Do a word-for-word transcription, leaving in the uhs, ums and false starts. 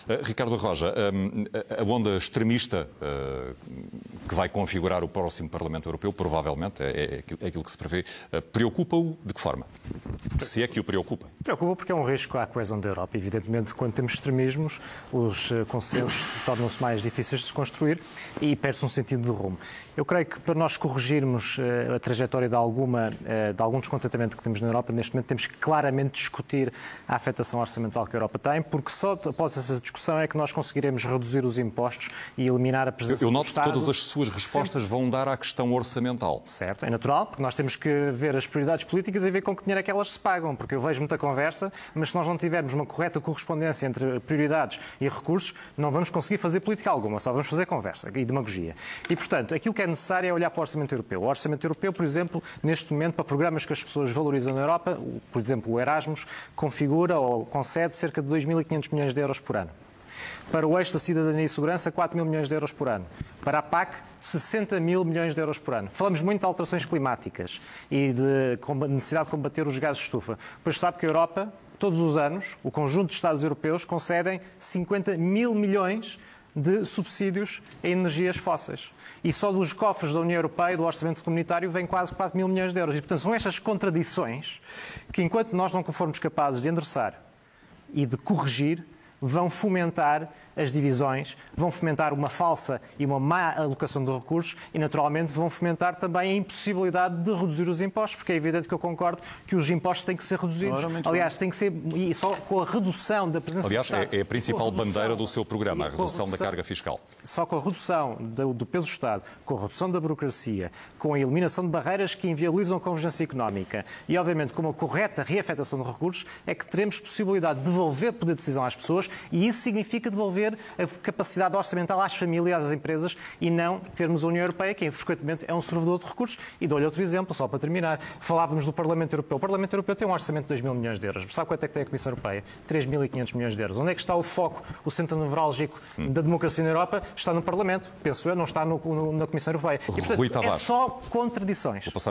Uh, Ricardo Roja, um, a onda extremista uh, que vai configurar o próximo Parlamento Europeu, provavelmente, é, é aquilo que se prevê, uh, preocupa-o de que forma? Se é que o preocupa? Preocupa porque é um risco à coesão da Europa. Evidentemente, quando temos extremismos, os consensos tornam-se mais difíceis de se construir e perde-se um sentido de rumo. Eu creio que para nós corrigirmos uh, a trajetória de, alguma, uh, de algum descontentamento que temos na Europa, neste momento temos que claramente discutir a afetação orçamental que a Europa tem, porque só após essa discussão é que nós conseguiremos reduzir os impostos e eliminar a presença Eu do noto Estado. que todas as suas respostas sempre... vão dar à questão orçamental. Certo, é natural, porque nós temos que ver as prioridades políticas e ver com que dinheiro é que elas se pagam, porque eu vejo muita conversa, mas se nós não tivermos uma correta correspondência entre prioridades e recursos, não vamos conseguir fazer política alguma, só vamos fazer conversa e demagogia. E, portanto, aquilo que é necessário é olhar para o orçamento europeu. O orçamento europeu, por exemplo, neste momento, para programas que as pessoas valorizam na Europa, por exemplo, o Erasmus, configura ou concede cerca de dois mil e quinhentos milhões de euros por ano. Para o eixo da cidadania e segurança, quatro mil milhões de euros por ano. Para a P A C, sessenta mil milhões de euros por ano. Falamos muito de alterações climáticas e de necessidade de combater os gases de estufa. Pois sabe que a Europa, todos os anos, o conjunto de Estados europeus concedem cinquenta mil milhões de subsídios a energias fósseis. E só dos cofres da União Europeia, do orçamento comunitário, vem quase quatro mil milhões de euros. E, portanto, são estas contradições que, enquanto nós não formos capazes de endereçar e de corrigir, vão fomentar as divisões, vão fomentar uma falsa e uma má alocação de recursos e, naturalmente, vão fomentar também a impossibilidade de reduzir os impostos, porque é evidente que eu concordo que os impostos têm que ser reduzidos. Ora, Aliás, tem que ser, e só com a redução da presença Aliás, do Estado... é a principal redução, bandeira do seu programa, a redução, a redução da carga fiscal. Só com a redução do, do peso do Estado, com a redução da burocracia, com a eliminação de barreiras que inviabilizam a convergência económica e, obviamente, com uma correta reafetação de recursos, é que teremos possibilidade de devolver poder de decisão às pessoas e isso significa devolver a capacidade orçamental às famílias, às empresas e não termos a União Europeia, que frequentemente é um servidor de recursos. E dou-lhe outro exemplo, só para terminar. Falávamos do Parlamento Europeu. O Parlamento Europeu tem um orçamento de dois mil milhões de euros. Sabe quanto é que tem a Comissão Europeia? três mil e quinhentos milhões de euros. Onde é que está o foco, o centro nevrálgico hum. da democracia na Europa? Está no Parlamento, penso eu, não está no, no, na Comissão Europeia. E, portanto, Rui é Tavares. só contradições.